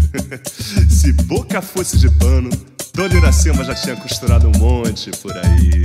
Se boca fosse de pano, Dona Iracema já tinha costurado um monte por aí.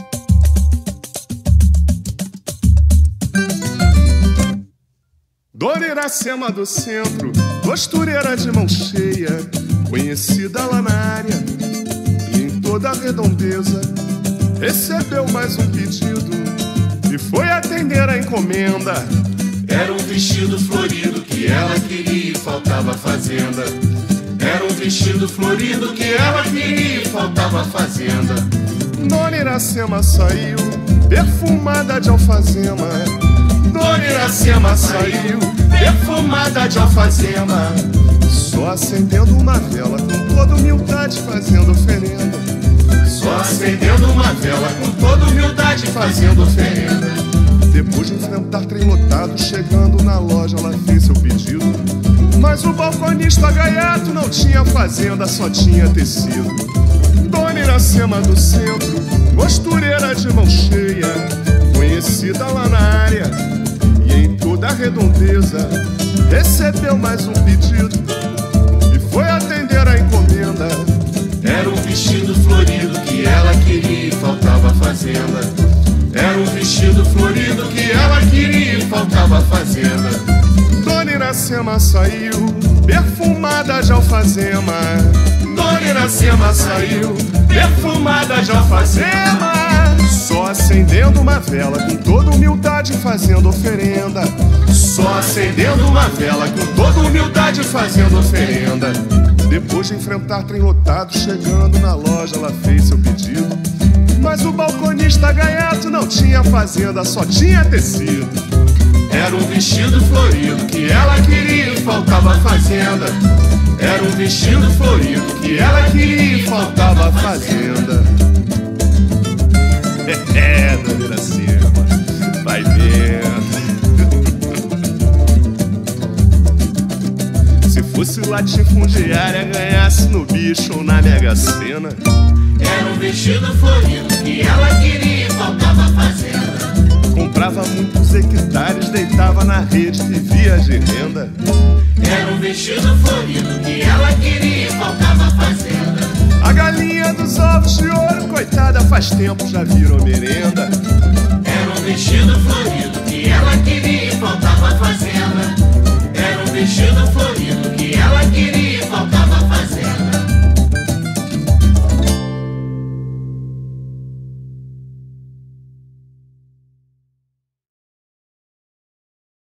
Dona Iracema do Centro, costureira de mão cheia, conhecida lá na área e em toda a redondeza, recebeu mais um pedido e foi atender a encomenda. Era um vestido florido que ela queria e faltava fazenda. Era um vestido florido que ela queria e faltava fazenda. Dona Iracema saiu, perfumada de alfazema. Dona Iracema saiu, perfumada de alfazema. Só acendendo uma vela, com toda humildade fazendo oferenda. Só acendendo uma vela, com toda humildade fazendo oferenda. Depois de enfrentar trem lotado, chegando na loja ela fez seu pedido. Mas o balconista gaiato não tinha fazenda, só tinha tecido. Dona Iracema do Centro, costureira de mão cheia, conhecida lá na área e em toda a redondeza, recebeu mais um pedido e foi atender a encomenda. Era um vestido florido que ela queria e faltava fazenda. Era um vestido florido que ela queria e faltava fazenda. Dona Iracema saiu, perfumada de alfazema. Dona Iracema saiu, perfumada de alfazema. Só acendendo uma vela, com toda humildade fazendo oferenda. Só acendendo uma vela, com toda humildade fazendo oferenda. Depois de enfrentar trem lotado, chegando na loja ela fez seu pedido. Mas o balconista gaiato não tinha fazenda, só tinha tecido. Era um vestido florido que ela queria e faltava fazenda. Era um vestido florido que ela queria e faltava fazenda. Dona Iracema, vai vendo. Se fosse latifundiária, ganhasse no bicho ou na Mega Sena. Era um vestido florido que ela queria e faltava fazenda. Comprava muitos hectares, deitava na rede, vivia de renda. Era um vestido florido que ela queria e faltava fazenda. A galinha dos ovos de ouro, coitada, faz tempo já virou merenda. Era um vestido florido que ela queria e faltava fazenda. Era um vestido